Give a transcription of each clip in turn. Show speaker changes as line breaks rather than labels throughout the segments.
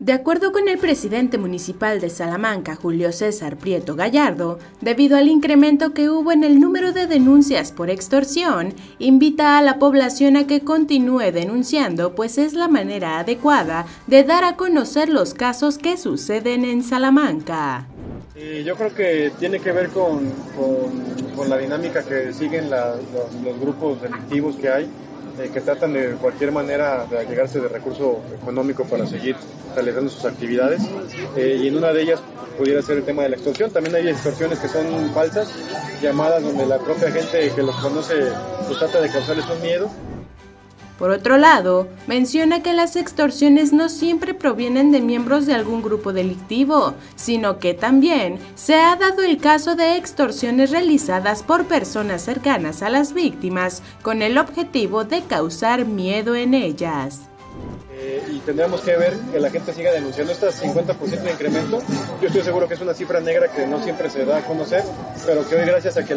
De acuerdo con el presidente municipal de Salamanca, Julio César Prieto Gallardo, debido al incremento que hubo en el número de denuncias por extorsión, invita a la población a que continúe denunciando, pues es la manera adecuada de dar a conocer los casos que suceden en Salamanca.
Yo creo que tiene que ver con la dinámica que siguen los grupos delictivos que hay, que tratan de cualquier manera de llegarse de recurso económico para seguir realizando sus actividades, y en una de ellas pudiera ser el tema de la extorsión. También hay extorsiones que son falsas, llamadas donde la propia gente que los conoce pues trata de causarles un miedo.
Por otro lado, menciona que las extorsiones no siempre provienen de miembros de algún grupo delictivo, sino que también se ha dado el caso de extorsiones realizadas por personas cercanas a las víctimas con el objetivo de causar miedo en ellas.
Y tendríamos que ver que la gente siga denunciando este 50% de incremento. Yo estoy seguro que es una cifra negra que no siempre se da a conocer, pero que hoy, gracias a que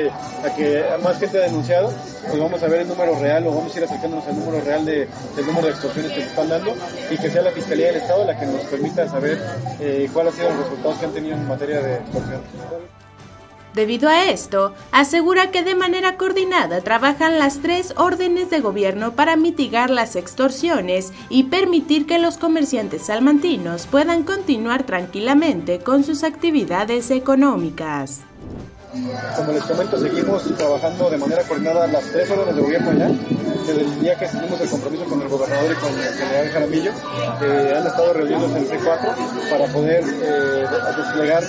más gente ha denunciado, pues vamos a ver el número real, o vamos a ir acercándonos al número real del número de extorsiones que se están dando, y que sea la Fiscalía del Estado la que nos permita saber cuáles han sido los resultados que han tenido en materia de extorsión.
Debido a esto, asegura que de manera coordinada trabajan las 3 órdenes de gobierno para mitigar las extorsiones y permitir que los comerciantes salmantinos puedan continuar tranquilamente con sus actividades económicas.
Como les comento, seguimos trabajando de manera coordinada las 3 órdenes de gobierno ya, desde el día que hicimos el compromiso con el gobernador y con el general Jaramillo. Han estado reuniéndose en C4 para poder desplegar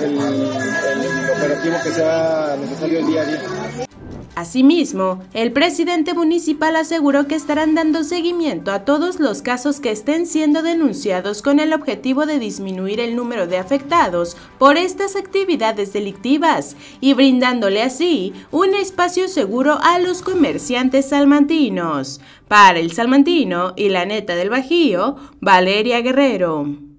el operativo que sea necesario el día a día.
Asimismo, el presidente municipal aseguró que estarán dando seguimiento a todos los casos que estén siendo denunciados con el objetivo de disminuir el número de afectados por estas actividades delictivas y brindándole así un espacio seguro a los comerciantes salmantinos. Para El Salmantino y la Neta del Bajío, Valeria Guerrero.